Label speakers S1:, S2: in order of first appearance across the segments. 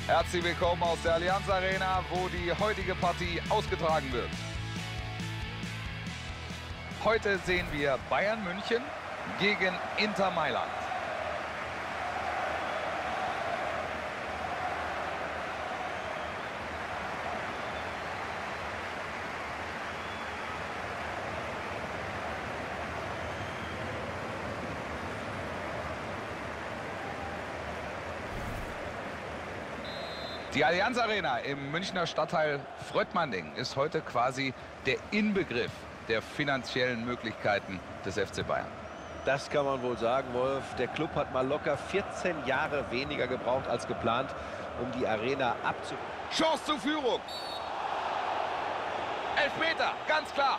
S1: Herzlich willkommen aus der Allianz Arena, wo die heutige Partie ausgetragen wird. Heute sehen wir Bayern München gegen Inter Mailand. Die Allianz Arena im Münchner Stadtteil Fröttmanning ist heute quasi der Inbegriff der finanziellen Möglichkeiten des FC Bayern.
S2: Das kann man wohl sagen, Wolf. Der Club hat mal locker 14 Jahre weniger gebraucht als geplant, um die Arena abzubauen.
S1: Chance zur Führung. Elfmeter, ganz klar.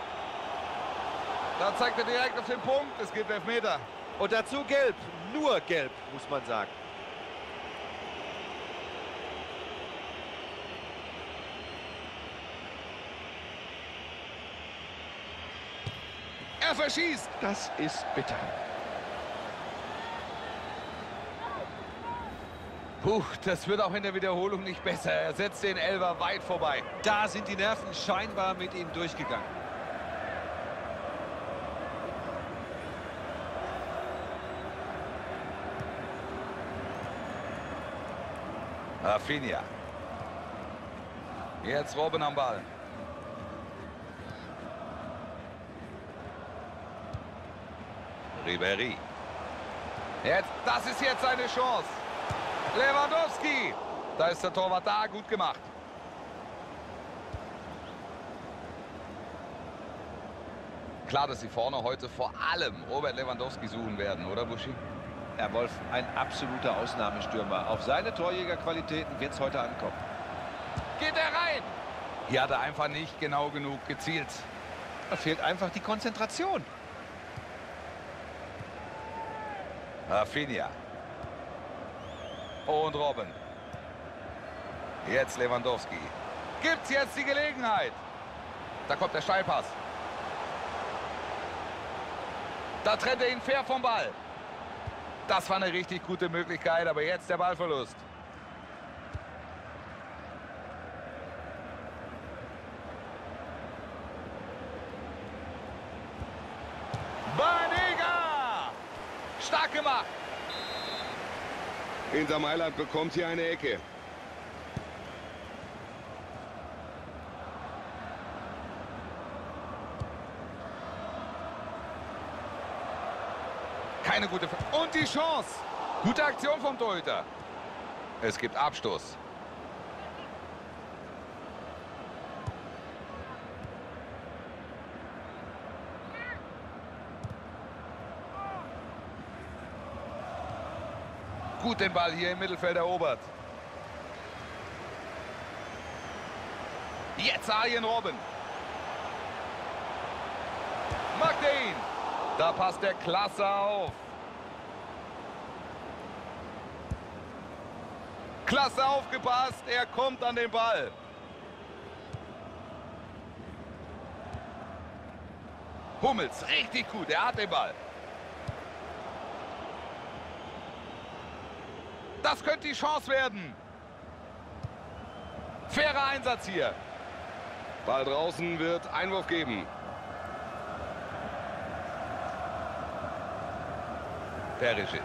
S1: Da zeigt er direkt auf den Punkt. Es gibt Elfmeter.
S2: Und dazu gelb. Nur gelb, muss man sagen.
S1: Er verschießt.
S2: Das ist bitter.
S1: Puh, das wird auch in der Wiederholung nicht besser. Er setzt den Elfer weit vorbei.
S2: Da sind die Nerven scheinbar mit ihm durchgegangen.
S1: Rafinha. Jetzt Robben am Ball. Ribéry. Das ist jetzt seine Chance. Lewandowski. Da ist der Torwart da, gut gemacht. Klar, dass sie vorne heute vor allem Robert Lewandowski suchen werden, oder Buschi?
S2: Herr Wolf, ein absoluter Ausnahmestürmer. Auf seine Torjägerqualitäten wird es heute ankommen.
S1: Geht er rein? Hier hat er einfach nicht genau genug gezielt.
S2: Da fehlt einfach die Konzentration.
S1: Rafinha. Und Robben. Jetzt Lewandowski. Gibt's jetzt die Gelegenheit? Da kommt der Steilpass. Da trennt er ihn fair vom Ball. Das war eine richtig gute Möglichkeit, aber jetzt der Ballverlust. Banega! Stark gemacht.
S3: Inter Mailand bekommt hier eine Ecke.
S1: Keine gute... Und die Chance. Gute Aktion vom Torhüter. Es gibt Abstoß. Gut den Ball hier im Mittelfeld erobert. Jetzt Arjen Robben. Macht er ihn. Da passt der klasse auf. Klasse aufgepasst. Er kommt an den Ball. Hummels, richtig gut. Er hat den Ball. Das könnte die Chance werden. Fairer Einsatz hier.
S3: Ball draußen, wird Einwurf geben.
S1: Perisic.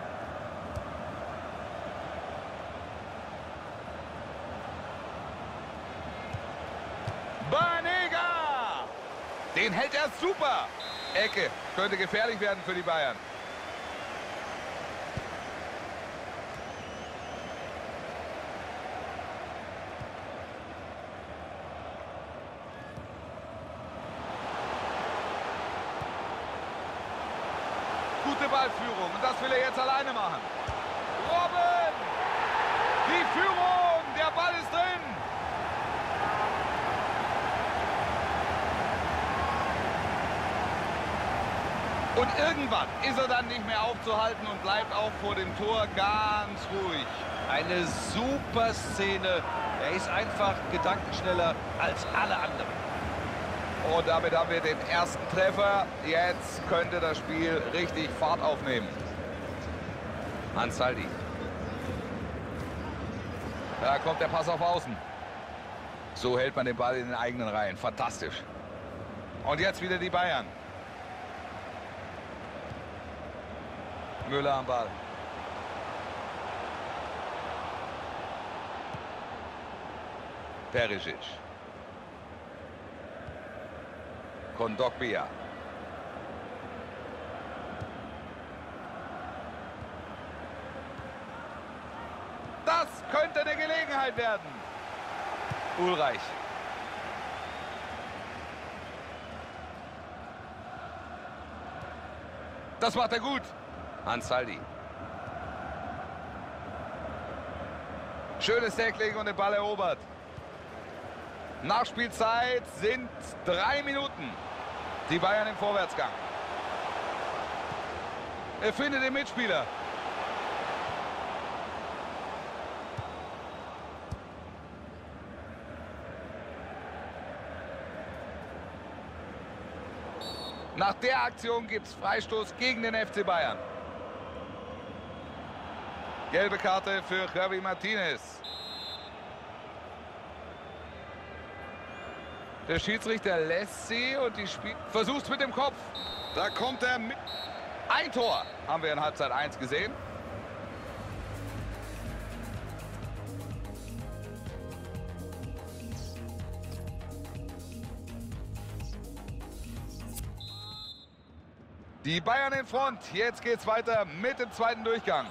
S1: Banega! Den hält er super. Ecke. Könnte gefährlich werden für die Bayern. Gute Ballführung. Und das will er jetzt alleine machen. Robben! Die Führung! Der Ball ist drin! Und irgendwann ist er dann nicht mehr aufzuhalten und bleibt auch vor dem Tor ganz ruhig.
S2: Eine super Szene. Er ist einfach gedankenschneller als alle anderen.
S1: Und damit haben wir den ersten Treffer. Jetzt könnte das Spiel richtig Fahrt aufnehmen. Ansaldi. Da kommt der Pass auf Außen. So hält man den Ball in den eigenen Reihen. Fantastisch. Und jetzt wieder die Bayern. Müller am Ball. Perisic. Kondogbia. Das könnte eine Gelegenheit werden. Ulreich. Das macht er gut. Ansaldi. Schönes Tackling und den Ball erobert. Nachspielzeit sind 3 Minuten. Die Bayern im Vorwärtsgang. Er findet den Mitspieler. Nach der Aktion gibt es Freistoß gegen den FC Bayern. Gelbe Karte für Javi Martinez. Der Schiedsrichter lässt sie und die Spiel versucht mit dem Kopf.
S3: Da kommt er mit.
S1: Ein Tor haben wir in Halbzeit 1 gesehen. Die Bayern in Front. Jetzt geht's weiter mit dem zweiten Durchgang.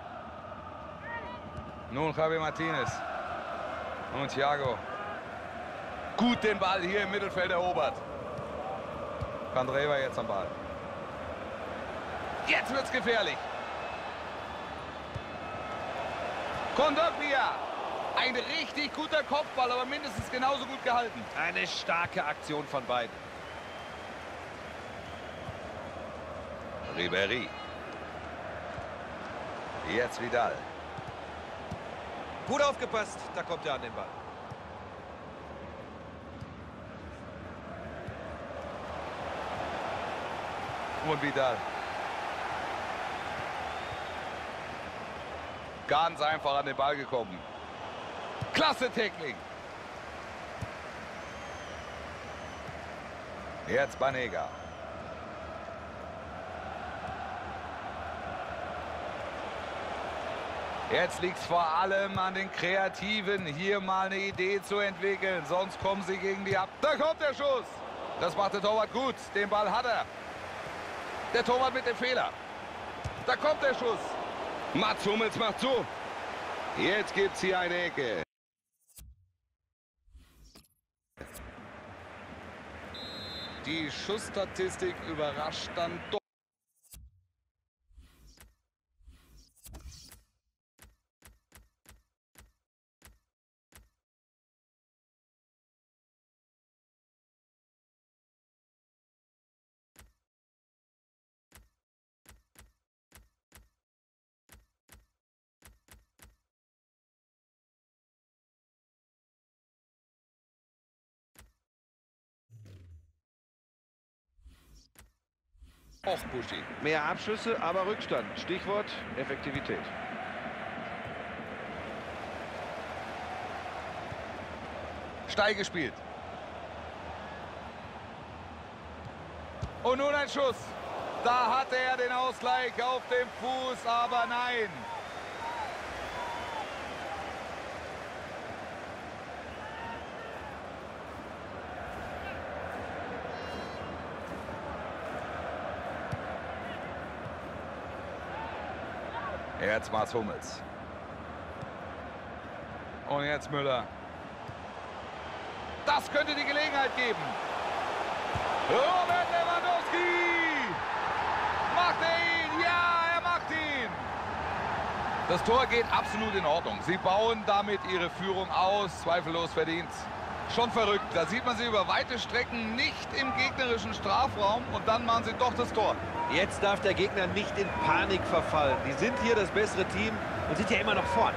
S1: Nun Javi Martinez. Und Thiago. Gut den Ball hier im Mittelfeld erobert. Candreva jetzt am Ball. Jetzt wird's gefährlich. Kondogbia. Ein richtig guter Kopfball, aber mindestens genauso gut gehalten.
S2: Eine starke Aktion von beiden.
S1: Ribéry. Jetzt Vidal.
S2: Gut aufgepasst, da kommt er an den Ball.
S1: Und Vidal. Ganz einfach an den Ball gekommen. Klasse Tackling. Jetzt Banega. Jetzt liegt es vor allem an den Kreativen, hier mal eine Idee zu entwickeln. Sonst kommen sie gegen die ab. Da kommt der Schuss. Das macht der Torwart gut. Den Ball hat er. Der Torwart mit dem Fehler. Da kommt der Schuss.
S3: Mats Hummels macht zu. Jetzt gibt's hier eine Ecke.
S1: Die Schussstatistik überrascht dann doch. Och, Buschi.
S2: Mehr Abschüsse, aber Rückstand. Stichwort Effektivität.
S1: Steil gespielt. Und nun ein Schuss. Da hatte er den Ausgleich auf dem Fuß, aber nein. Jetzt Mats Hummels. Und jetzt Müller. Das könnte die Gelegenheit geben. Robert Lewandowski! Macht er ihn? Ja, er macht ihn! Das Tor geht absolut in Ordnung. Sie bauen damit ihre Führung aus. Zweifellos verdient. Schon verrückt. Da sieht man sie über weite Strecken nicht im gegnerischen Strafraum. Und dann machen sie doch das Tor.
S2: Jetzt darf der Gegner nicht in Panik verfallen. Die sind hier das bessere Team und sind ja immer noch vorn.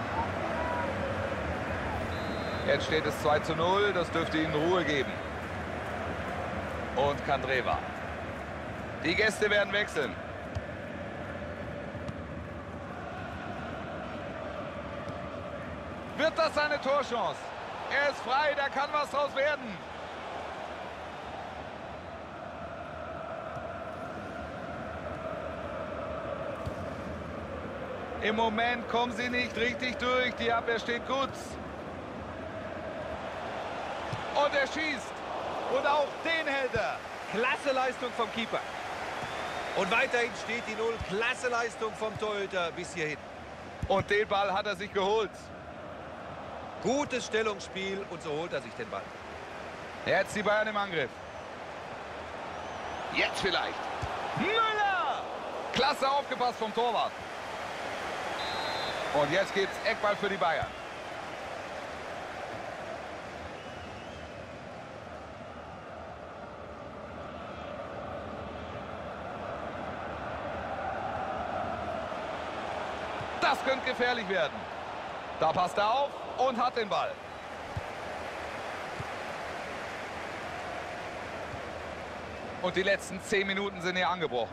S1: Jetzt steht es 2:0. Das dürfte ihnen Ruhe geben. Und Candreva. Die Gäste werden wechseln. Wird das seine Torchance? Er ist frei, da kann was draus werden. Im Moment kommen sie nicht richtig durch. Die Abwehr steht gut. Und er schießt. Und auch den hält er.
S2: Klasse Leistung vom Keeper. Und weiterhin steht die 0. Klasse Leistung vom Torhüter bis hierhin.
S1: Und den Ball hat er sich geholt.
S2: Gutes Stellungsspiel und so holt er sich den Ball.
S1: Jetzt die Bayern im Angriff.
S3: Jetzt vielleicht.
S1: Müller! Klasse aufgepasst vom Torwart. Und jetzt gibt's Eckball für die Bayern. Das könnte gefährlich werden. Da passt er auf und hat den Ball. Und die letzten 10 Minuten sind hier angebrochen.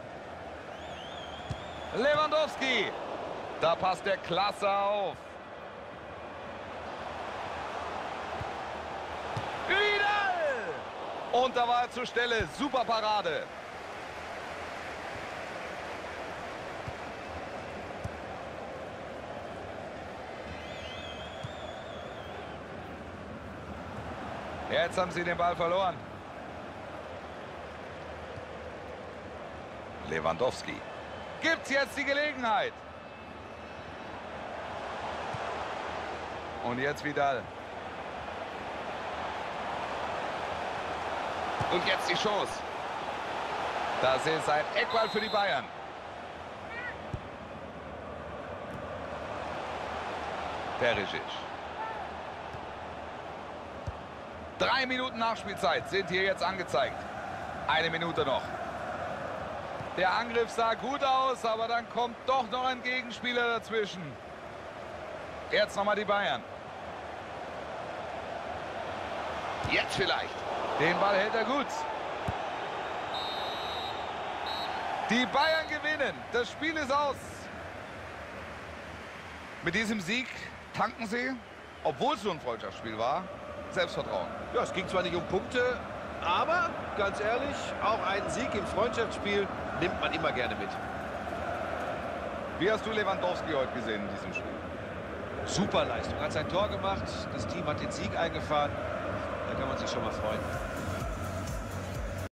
S1: Lewandowski. Da passt der klasse auf. Vidal! Und da war er zur Stelle. Super Parade. Jetzt haben sie den Ball verloren. Lewandowski. Gibt's jetzt die Gelegenheit? Und jetzt Vidal.
S3: Und jetzt die Chance.
S1: Das ist ein Eckball für die Bayern. Perisic. 3 Minuten Nachspielzeit sind hier jetzt angezeigt. 1 Minute noch. Der Angriff sah gut aus, aber dann kommt doch noch ein Gegenspieler dazwischen. Jetzt nochmal die Bayern.
S3: Jetzt vielleicht.
S1: Den Ball hält er gut. Die Bayern gewinnen. Das Spiel ist aus. Mit diesem Sieg tanken sie, obwohl es nur ein Freundschaftsspiel war, Selbstvertrauen.
S2: Ja, es ging zwar nicht um Punkte, aber ganz ehrlich, auch einen Sieg im Freundschaftsspiel nimmt man immer gerne mit.
S1: Wie hast du Lewandowski heute gesehen in diesem Spiel?
S2: Super Leistung, hat sein Tor gemacht, das Team hat den Sieg eingefahren, da kann man sich schon mal freuen.